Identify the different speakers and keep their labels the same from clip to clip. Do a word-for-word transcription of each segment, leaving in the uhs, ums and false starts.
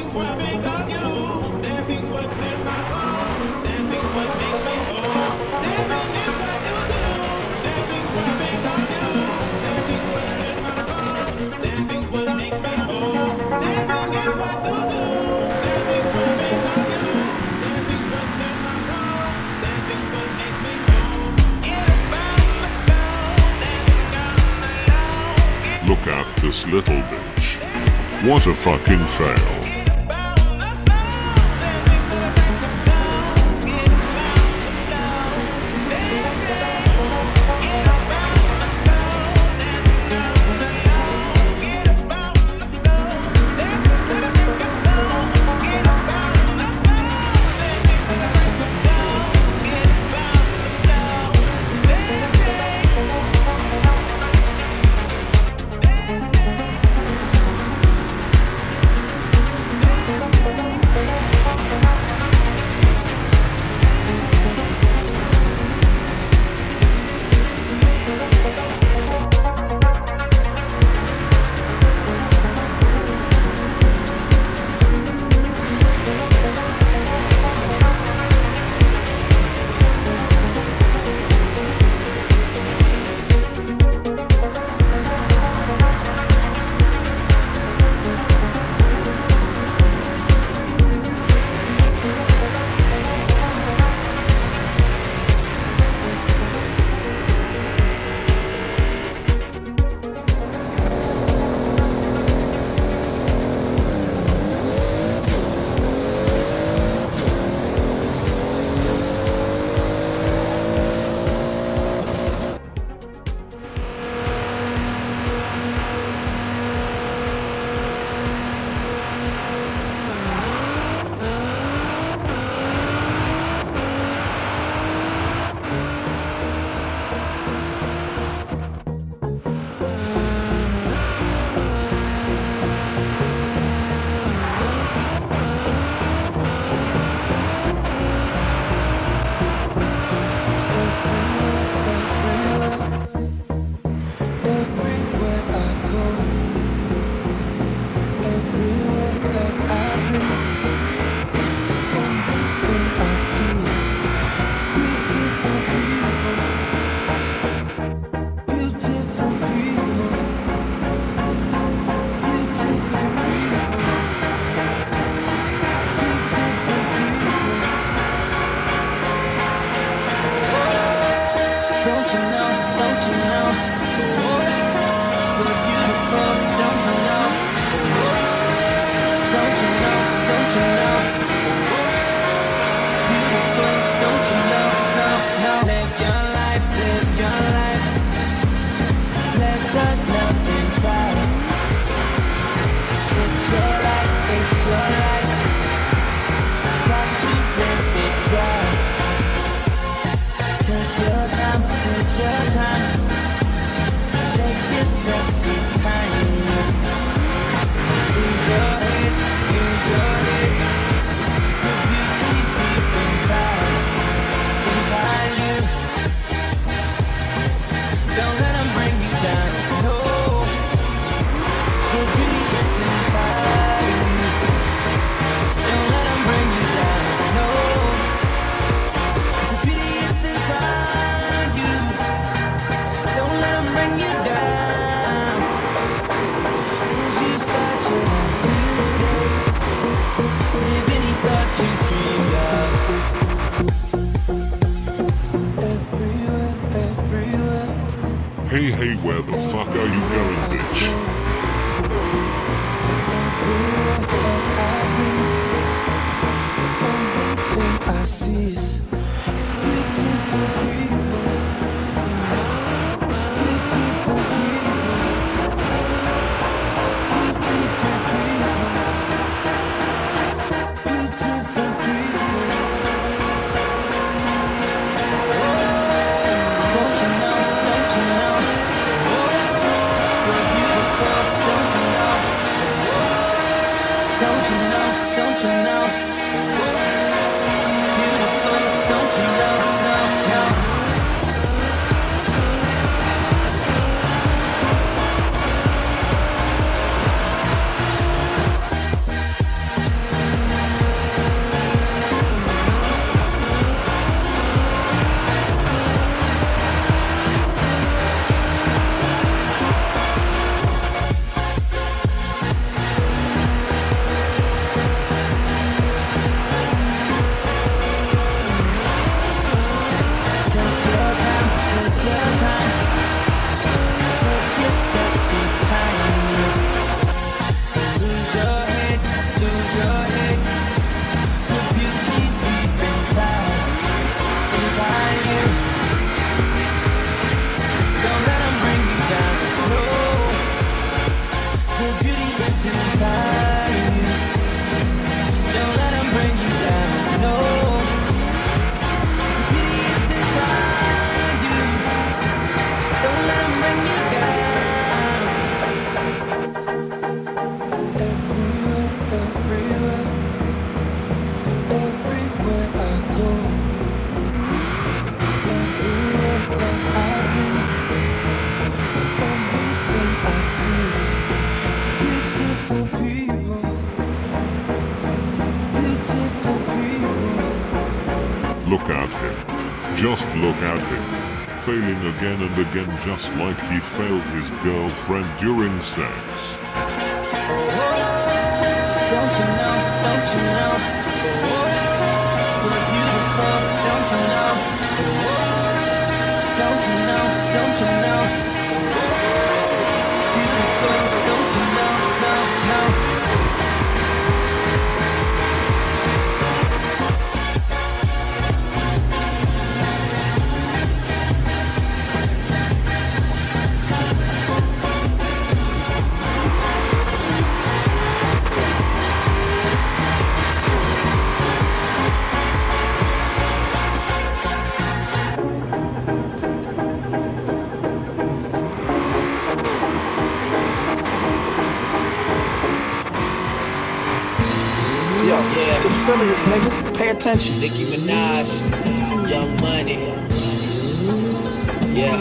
Speaker 1: Look at this little bitch. What a fucking fail. Hey, hey, where the fuck are you going, bitch?
Speaker 2: I see is it's beautiful people, beautiful people, beautiful people, beautiful people. Don't you know, don't you know, you're beautiful, don't you know, don't you know, don't you know.
Speaker 1: Look at him. Just look at him. Failing again and again, just like he failed his girlfriend during sex.
Speaker 2: Don't you know, don't you know, you're beautiful, don't you know, don't you know, don't you know, beautiful, don't you know, no, no.
Speaker 3: Yo, yeah. Still feeling this, nigga. Pay attention.
Speaker 4: Nicki Minaj, Young Money. Yeah.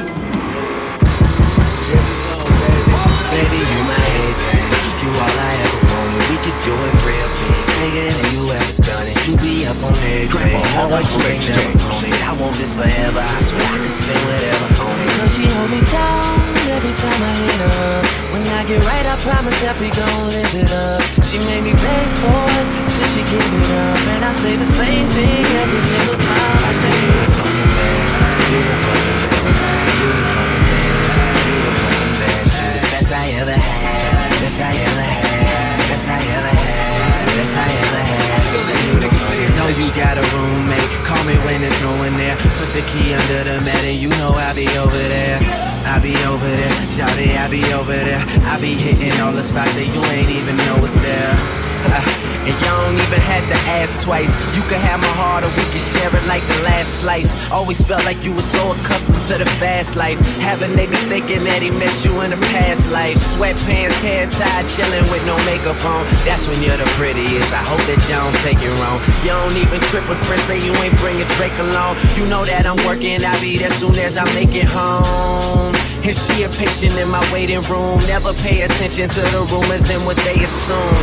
Speaker 5: Baby, you my everything. You all I ever wanted. We could do it real big, bigger than you ever done it. You be up on everything. Other hoes ain't never on it. I want this forever. I swear I could spend whatever on it. Cause she hold me down every time I hit her. When I get right, I promise that we gon' live it up. She made me beg for it till she give it up. And I say the same thing every single time. I say you the fucking best. You the fucking best. You the fucking best. You the fucking best. You the best I ever had. Best I ever had. Best I ever had. Best I ever had. Know you got a roommate. Call me when there's no one there. Put the key under the mat and you know I'll be over there. I be over there, shout it, I be over there. I be hitting all the spots that you ain't even know is there. Uh, and you don't even have to ask twice. You can have my heart or we can share it like the last slice. Always felt like you were so accustomed to the fast life. Have a nigga thinking that he met you in a past life. Sweatpants, hair tied, chilling with no makeup on. That's when you're the prettiest. I hope that you don't take it wrong. You don't even trip when friends say you ain't bringing Drake along. You know that I'm working, I'll be there soon as I make it home. And she a patient in my waiting room. Never pay attention to the rumors and what they assume.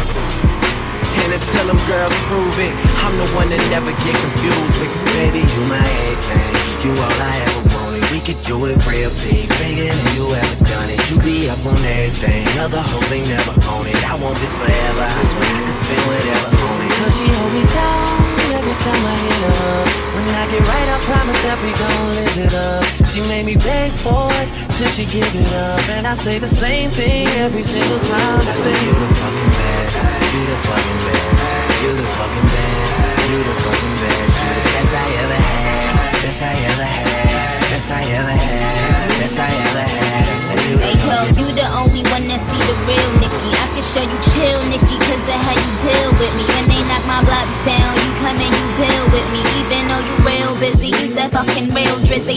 Speaker 5: And until them girls prove it, I'm the one that never get confused with. Cause baby, you my everything. You all I ever wanted. We could do it real big, bigger than you ever done it. You be up on everything. Other hoes ain't never on it. I want this forever. I swear I could spend whatever on it. Cause she hold me down every time I hit her. When I get right, I promise that we gon' live it up. She made me beg for it till she give it up. And I say the same thing every single time. I say you the fucking best. You the fucking best. You the fucking best. You the fucking best. You the best I ever had. Best I ever had. Best I ever had. Best I ever had. I say you the
Speaker 6: Hey yo, you the only one that see the real Nicki. I can show you chill Nicki, cause of how you deal with me. When they knock my blocks down, you come and you build with me. Even though you real busy, you that fucking real drizzy.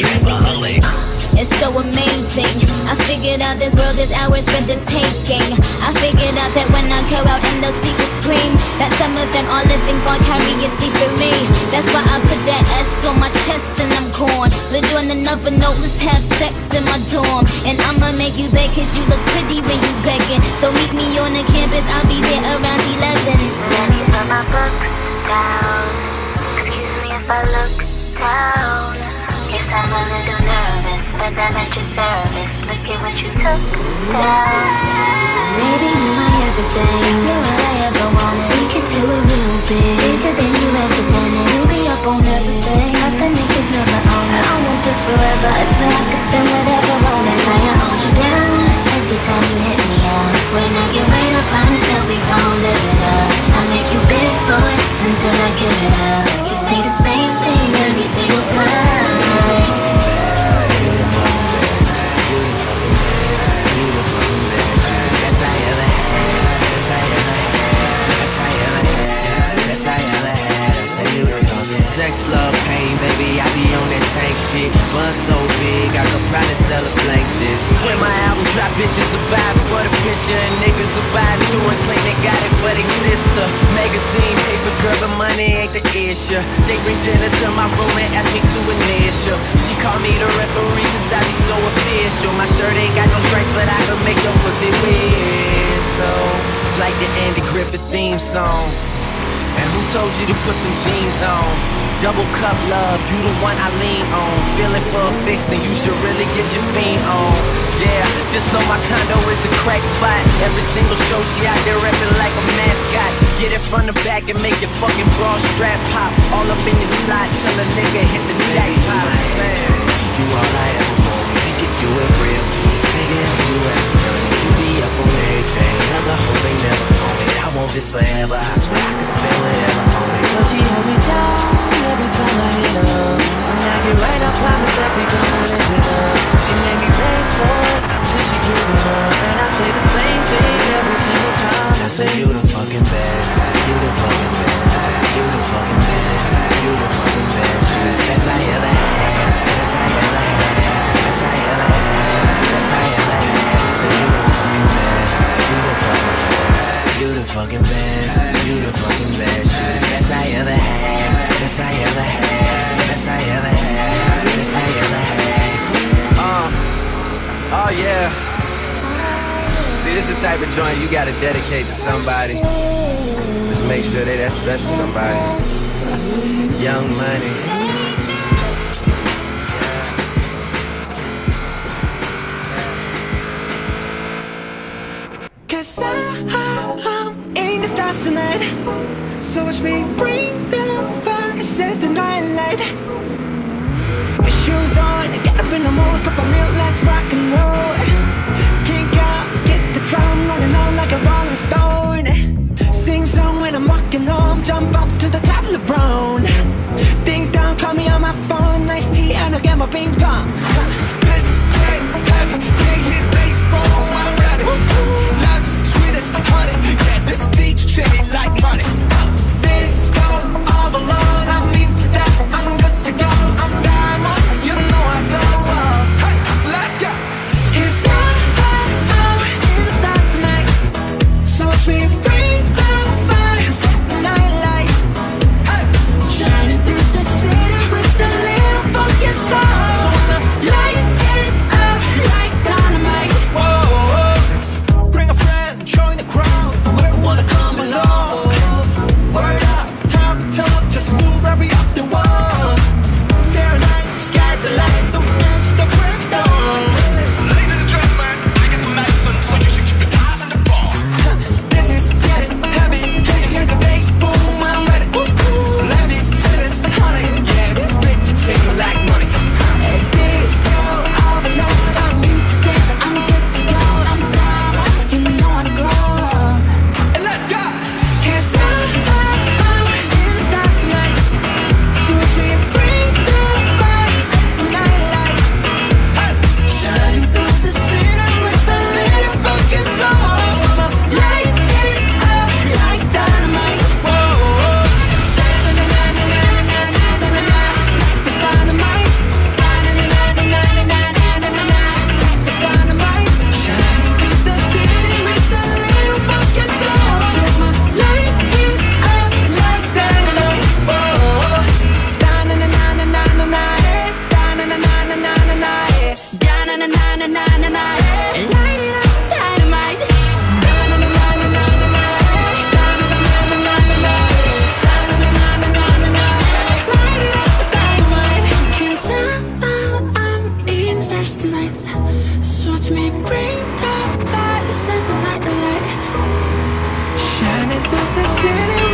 Speaker 6: It's so amazing. I figured out this world is ours for the taking. I figured out that when I go out and those people scream, that some of them are living vicariously through me. That's why I put that S on my chest and I'm gone. But on another note, let's have sex in my dorm. And I'ma make you beg cause you look pretty when you begging. So meet me on the campus, I'll be there around eleven.
Speaker 7: Let me put my books down. Excuse me if I look down. Guess I'm a little nervous, but I'm at your service. Look at what you took down. Baby, you my everything. You're all I ever wanted. We could do it real big, bigger than you ever done it. You be up on everything, nothing niggas never own it. I want this forever, I swear I could spend whatever on it. That's why I hold you down every time you hit me up. When I get right, I promise that we gon' live it up. I make you beg for it until I give it up. You say the same thing every single time.
Speaker 5: Sex, love, pain, baby, I be on that tank shit. Buzz so big, I could probably sell a blank this. When my album drop, bitches will buy it for the picture, and niggas will buy it too and claim they got it for they sister. Magazine, paper, girl, but money ain't the issue. They bring dinner to my room and ask me to initial. She call me the referee cause I be so official. My shirt ain't got no stripes, but I can make your pussy whistle like the Andy Griffith theme song. And who told you to put them jeans on? Double cup love, you the one I lean on. Feeling for a fix, then you should really get your fiend on. Yeah, just know my condo is the crack spot. Every single show she out there reppin' like a mascot. Get it from the back and make your fucking bra strap pop. All up in your slot till a nigga hit the jackpot. I'm saying, you all I ever wanted. We could do it real big, bigger than you ever done it. You be up on everything, other hoes ain't never on it. I want this forever, I swear I could spend whatever on it. But she hold me down every time I hit up. When I get right, I promise that we gon' live it up. She made me beg for it till she give it up, and I say the same thing every single time. I say you the fucking best, you the fucking best, you the fucking best, you the fucking best, you the best I ever had, best I ever had, best I ever had, best I ever had. I say you the fucking best, you the fucking best, you the fucking best, you the fucking best, you the best I ever had, best I ever had, best I ever had, best I ever had. Uh, oh yeah. See, this is the type of joint you gotta dedicate to somebody. Just make sure they that special somebody. Young Money.
Speaker 2: Cause I, I'm in the stars tonight. So watch me bring the fire, set the night light. Shoes on, get up in the mood, cup of milk, let's rock and roll. Kick out, get the drum rolling on like a rolling stone. Sing song when I'm walking home, jump up to the top of the brown. Ding dong, call me on my phone, nice tea and I'll get my ping pong. This is great, heavy, can't hit baseball, I'm ready. Life is sweet as honey, yeah, this beach chain like money. This go all alone, I'm into that, I'm good to go, I'm diamond, you know I go. Hey, so let's go. Cause I, I'm in the stars tonight. So watch me bring the fire, set the night light. Hey, shining through the city with a little funky song. So I'ma light it up like dynamite. Whoa, bring a friend, join the crowd, whoever wanna come along. Word up, talk, talk, just move right up the wall. Day or night, sky's the light, so dance to the break of dawn. Ladies and gentlemen, I got the medicine, so you should keep your eyes on the ball. This is getting heavy, can you hear the bass boom? I'm ready. Life is chillin', honey, yeah, this bitch is shaking like money. Hey, this girl, all alone, I'm into that, I'm good to go, I'm down, you know I go. And let's go. Cause I, I'm in the stars tonight. So watch me bring the fire, set the night light. Hey, shining through the city with a little funky soul. So I'ma light it up like dynamite. Whoa, na-na-na-na-na-na-na-na-na-na. Life is dynamite. Na-na-na-na-na-na-na-na-na. Life is dynamite. Shining through the city with a little funky soul. So I'ma light it up like dynamite. Whoa, da-na-na-na-na-na-na-na. Da-na-na-na-na-na-na. Da-na-na-na-na-na-na. Light it up, dynamite. Da-na-na-na-na-na-na. Da-na-na-na-na-na-na. Da-na-na-na-na-na-na. Light it up, dynamite. Cause I'm, I'm in the stars tonight. So watch me bring the fire, set the night alight. Shining through the city